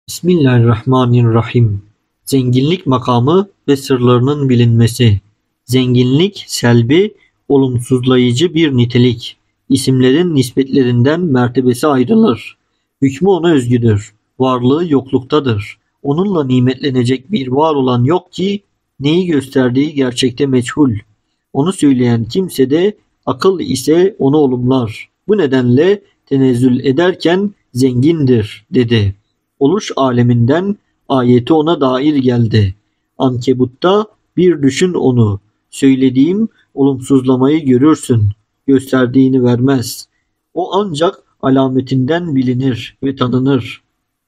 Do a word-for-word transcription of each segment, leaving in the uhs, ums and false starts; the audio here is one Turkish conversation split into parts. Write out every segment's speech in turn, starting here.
Bismillahirrahmanirrahim. Zenginlik makamı ve sırlarının bilinmesi. Zenginlik selbi, olumsuzlayıcı bir nitelik. İsimlerin nispetlerinden mertebesi ayrılır. Hükmü ona özgüdür. Varlığı yokluktadır. Onunla nimetlenecek bir var olan yok ki neyi gösterdiği gerçekte meçhul. Onu söyleyen kimse de akıl ise onu olumlar. Bu nedenle tenezzül ederken zengindir dedi. Oluş aleminden ayeti ona dair geldi. Ankebut'ta bir düşün onu. Söylediğim olumsuzlamayı görürsün. Gösterdiğini vermez. O ancak alametinden bilinir ve tanınır.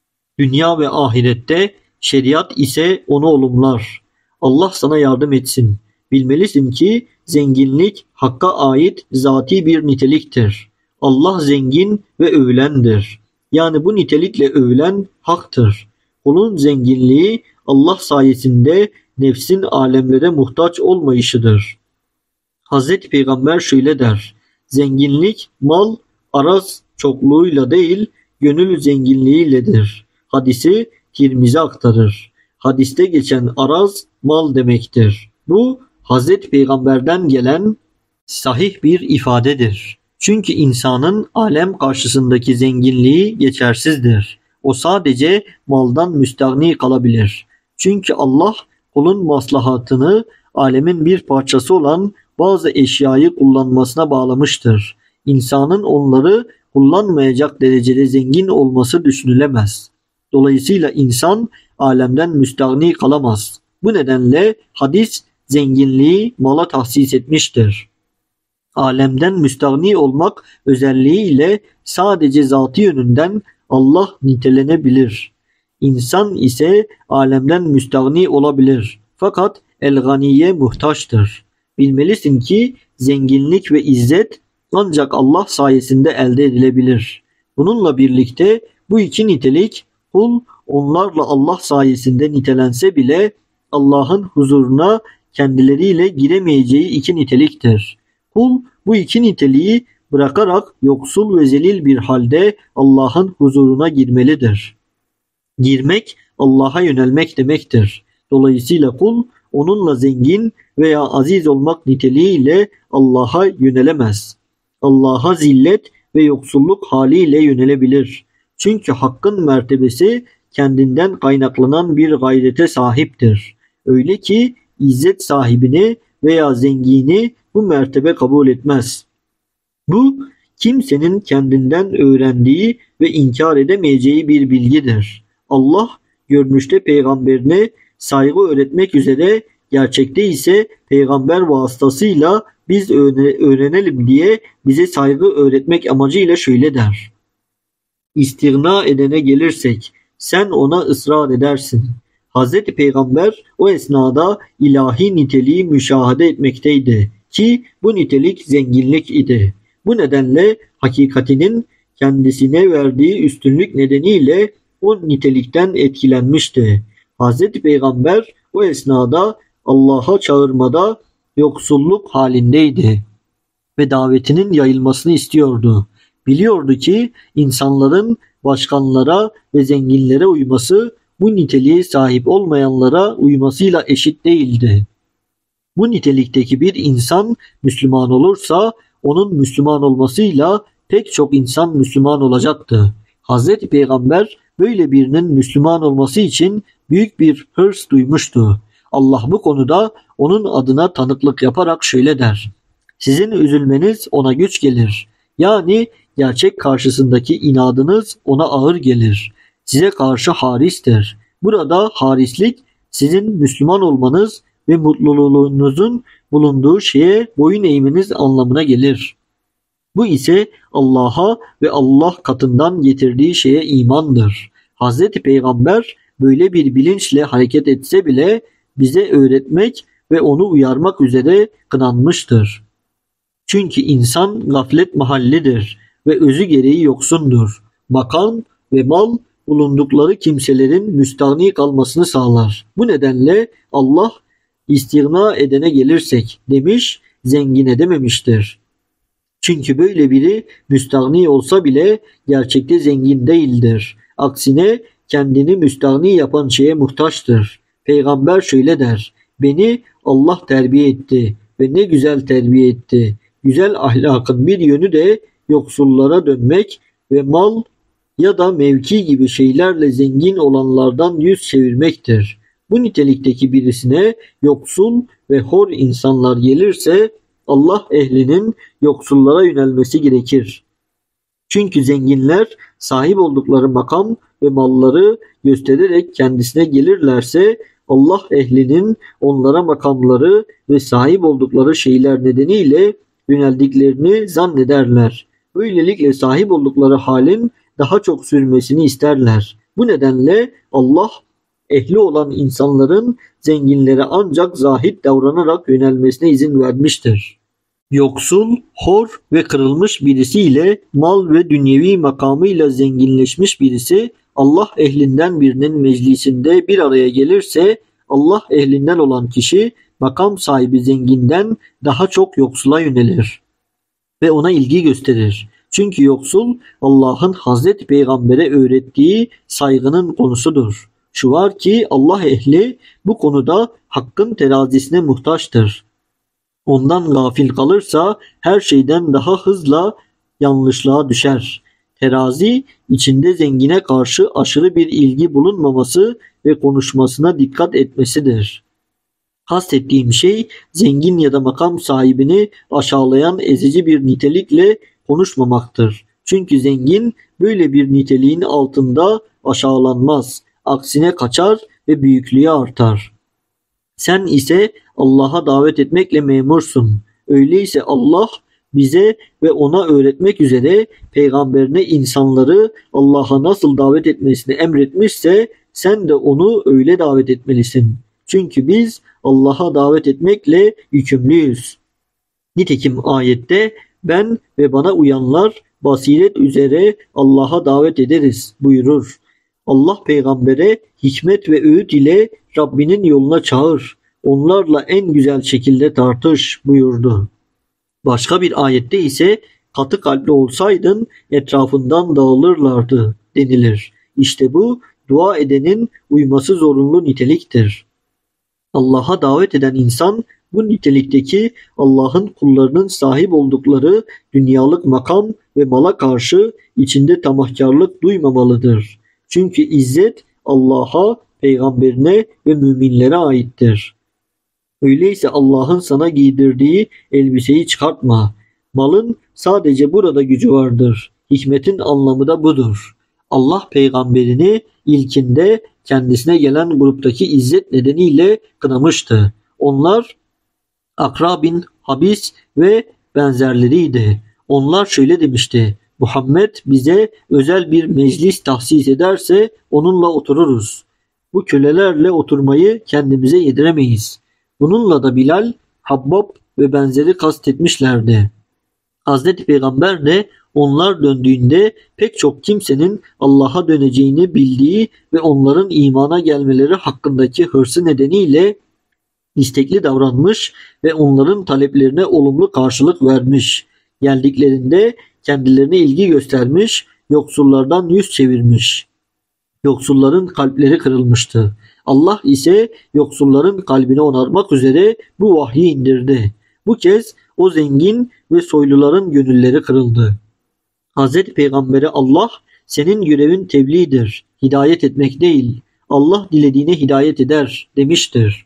Dünya ve ahirette şeriat ise onu olumlar. Allah sana yardım etsin. Bilmelisin ki zenginlik Hakk'a ait zati bir niteliktir. Allah zengin ve övülendir. Yani bu nitelikle övülen Hak'tır. Kulun zenginliği Allah sayesinde nefsin alemlere muhtaç olmayışıdır. Hazreti Peygamber şöyle der: zenginlik mal, araz çokluğuyla değil, gönül zenginliğiyledir. Hadisi Tirmizi aktarır. Hadiste geçen araz mal demektir. Bu Hazreti Peygamber'den gelen sahih bir ifadedir. Çünkü insanın alem karşısındaki zenginliği geçersizdir. O sadece maldan müstahni kalabilir. Çünkü Allah kulun maslahatını alemin bir parçası olan bazı eşyayı kullanmasına bağlamıştır. İnsanın onları kullanmayacak derecede zengin olması düşünülemez. Dolayısıyla insan alemden müstahni kalamaz. Bu nedenle hadis zenginliği mala tahsis etmiştir. Alemden müstahni olmak özelliğiyle sadece zatı yönünden Allah nitelenebilir. İnsan ise alemden müstahni olabilir. Fakat el-ganiye muhtaçtır. Bilmelisin ki zenginlik ve izzet ancak Allah sayesinde elde edilebilir. Bununla birlikte bu iki nitelik kul onlarla Allah sayesinde nitelense bile Allah'ın huzuruna kendileriyle giremeyeceği iki niteliktir. Kul bu iki niteliği bırakarak yoksul ve zelil bir halde Allah'ın huzuruna girmelidir. Girmek Allah'a yönelmek demektir. Dolayısıyla kul onunla zengin veya aziz olmak niteliğiyle Allah'a yönelemez. Allah'a zillet ve yoksulluk haliyle yönelebilir. Çünkü hakkın mertebesi kendinden kaynaklanan bir gayrete sahiptir. Öyle ki izzet sahibini veya zengini bu mertebe kabul etmez. Bu kimsenin kendinden öğrendiği ve inkar edemeyeceği bir bilgidir. Allah görünüşte peygamberine saygı öğretmek üzere, gerçekte ise peygamber vasıtasıyla biz öğrenelim diye bize saygı öğretmek amacıyla şöyle der: İstigna edene gelirsek sen ona ısrar edersin. Hazreti Peygamber o esnada ilahi niteliği müşahede etmekteydi ki bu nitelik zenginlik idi. Bu nedenle hakikatinin kendisine verdiği üstünlük nedeniyle o nitelikten etkilenmişti. Hazreti Peygamber o esnada Allah'a çağırmada yoksulluk halindeydi ve davetinin yayılmasını istiyordu. Biliyordu ki insanların başkanlara ve zenginlere uyması bu niteliğe sahip olmayanlara uymasıyla eşit değildi. Bu nitelikteki bir insan Müslüman olursa onun Müslüman olmasıyla pek çok insan Müslüman olacaktı. Hazreti Peygamber böyle birinin Müslüman olması için büyük bir hırs duymuştu. Allah bu konuda onun adına tanıklık yaparak şöyle der: sizin üzülmeniz ona güç gelir. Yani gerçek karşısındaki inadınız ona ağır gelir. Size karşı haristir. Burada harislik sizin Müslüman olmanız ve mutluluğunuzun bulunduğu şeye boyun eğmeniz anlamına gelir. Bu ise Allah'a ve Allah katından getirdiği şeye imandır. Hazreti Peygamber böyle bir bilinçle hareket etse bile bize öğretmek ve onu uyarmak üzere kınanmıştır. Çünkü insan gaflet mahallidir ve özü gereği yoksundur. Makam ve mal bulundukları kimselerin müstahni kalmasını sağlar. Bu nedenle Allah istigna edene gelirsek demiş, zengine dememiştir. Çünkü böyle biri müstahni olsa bile gerçekte zengin değildir. Aksine kendini müstahni yapan şeye muhtaçtır. Peygamber şöyle der: Beni Allah terbiye etti ve ne güzel terbiye etti. Güzel ahlakın bir yönü de yoksullara dönmek ve mal ya da mevki gibi şeylerle zengin olanlardan yüz çevirmektir. Bu nitelikteki birisine yoksul ve hor insanlar gelirse Allah ehlinin yoksullara yönelmesi gerekir. Çünkü zenginler sahip oldukları makam ve malları göstererek kendisine gelirlerse Allah ehlinin onlara makamları ve sahip oldukları şeyler nedeniyle yöneldiklerini zannederler. Böylelikle sahip oldukları halin daha çok sürmesini isterler. Bu nedenle Allah ehli olan insanların zenginlere ancak zahit davranarak yönelmesine izin vermiştir. Yoksul, hor ve kırılmış birisiyle mal ve dünyevi makamıyla zenginleşmiş birisi Allah ehlinden birinin meclisinde bir araya gelirse Allah ehlinden olan kişi makam sahibi zenginden daha çok yoksula yönelir ve ona ilgi gösterir. Çünkü yoksul Allah'ın Hazreti Peygamber'e öğrettiği saygının konusudur. Şu var ki Allah ehli bu konuda hakkın terazisine muhtaçtır. Ondan gafil kalırsa her şeyden daha hızla yanlışlığa düşer. Terazi içinde zengine karşı aşırı bir ilgi bulunmaması ve konuşmasına dikkat etmesidir. Kastettiğim şey zengin ya da makam sahibini aşağılayan ezici bir nitelikle konuşmamaktır. Çünkü zengin böyle bir niteliğin altında aşağılanmaz. Aksine kaçar ve büyüklüğü artar. Sen ise Allah'a davet etmekle memursun. Öyleyse Allah bize ve ona öğretmek üzere peygamberine insanları Allah'a nasıl davet etmesini emretmişse sen de onu öyle davet etmelisin. Çünkü biz Allah'a davet etmekle yükümlüyüz. Nitekim ayette ben ve bana uyanlar basiret üzere Allah'a davet ederiz buyurur. Allah peygambere hikmet ve öğüt ile Rabbinin yoluna çağır. Onlarla en güzel şekilde tartış buyurdu. Başka bir ayette ise katı kalpli olsaydın etrafından dağılırlardı denilir. İşte bu dua edenin uyması zorunlu niteliktir. Allah'a davet eden insan bu nitelikteki Allah'ın kullarının sahip oldukları dünyalık makam ve mala karşı içinde tamahkarlık duymamalıdır. Çünkü izzet Allah'a, peygamberine ve müminlere aittir. Öyleyse Allah'ın sana giydirdiği elbiseyi çıkartma. Malın sadece burada gücü vardır. Hikmetin anlamı da budur. Allah peygamberini ilkinde kendisine gelen gruptaki izzet nedeniyle kınamıştı. Onlar Akra bin Habis ve benzerleriydi. Onlar şöyle demişti: Muhammed bize özel bir meclis tahsis ederse onunla otururuz. Bu kölelerle oturmayı kendimize yediremeyiz. Bununla da Bilal, Habbab ve benzeri kastetmişlerdi. Hazreti Peygamber de onlar döndüğünde pek çok kimsenin Allah'a döneceğini bildiği ve onların imana gelmeleri hakkındaki hırsı nedeniyle istekli davranmış ve onların taleplerine olumlu karşılık vermiş. Geldiklerinde kendilerine ilgi göstermiş, yoksullardan yüz çevirmiş. Yoksulların kalpleri kırılmıştı. Allah ise yoksulların kalbini onarmak üzere bu vahyi indirdi. Bu kez o zengin ve soyluların gönülleri kırıldı. Hazreti Peygamber'e Allah, senin görevin tebliğdir, hidayet etmek değil. Allah dilediğine hidayet eder demiştir.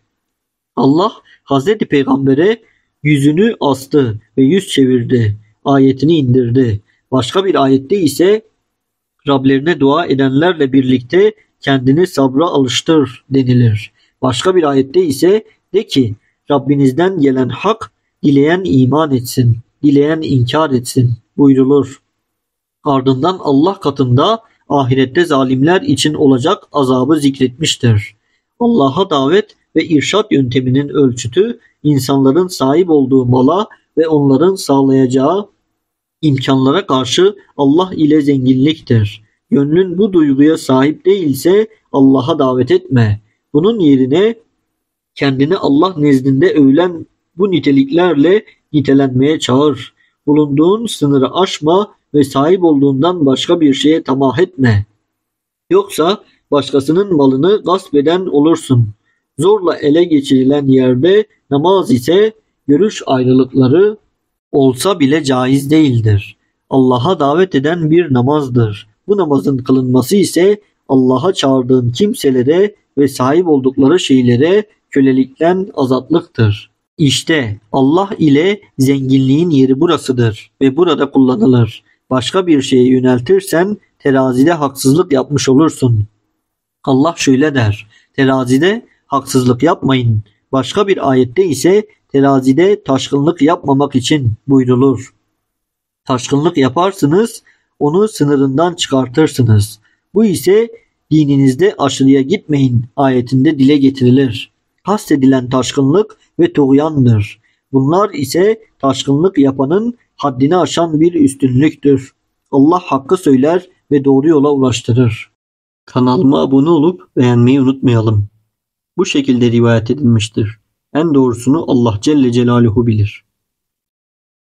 Allah Hazreti Peygamber'e yüzünü astı ve yüz çevirdi. Ayetini indirdi. Başka bir ayette ise Rablerine dua edenlerle birlikte kendini sabra alıştır denilir. Başka bir ayette ise de ki Rabbinizden gelen hak dileyen iman etsin, dileyen inkar etsin buyrulur. Ardından Allah katında ahirette zalimler için olacak azabı zikretmiştir. Allah'a davet ve irşat yönteminin ölçütü insanların sahip olduğu mala ve onların sağlayacağı imkanlara karşı Allah ile zenginliktir. Gönlün bu duyguya sahip değilse Allah'a davet etme. Bunun yerine kendini Allah nezdinde övülen bu niteliklerle nitelenmeye çağır. Bulunduğun sınırı aşma ve sahip olduğundan başka bir şeye tamah etme. Yoksa başkasının malını gasp eden olursun. Zorla ele geçirilen yerde namaz ise görüş ayrılıkları olsa bile caiz değildir. Allah'a davet eden bir namazdır. Bu namazın kılınması ise Allah'a çağırdığın kimselere ve sahip oldukları şeylere kölelikten azatlıktır. İşte Allah ile zenginliğin yeri burasıdır ve burada kullanılır. Başka bir şeye yöneltirsen terazide haksızlık yapmış olursun. Allah şöyle der: terazide haksızlık yapmayın. Başka bir ayette ise terazide taşkınlık yapmamak için buyrulur. Taşkınlık yaparsınız, onu sınırından çıkartırsınız. Bu ise dininizde aşırıya gitmeyin ayetinde dile getirilir. Kastedilen taşkınlık ve tuğyandır. Bunlar ise taşkınlık yapanın haddini aşan bir üstünlüktür. Allah hakkı söyler ve doğru yola ulaştırır. Kanalıma abone olup beğenmeyi unutmayalım. Bu şekilde rivayet edilmiştir. En doğrusunu Allah Celle Celaluhu bilir.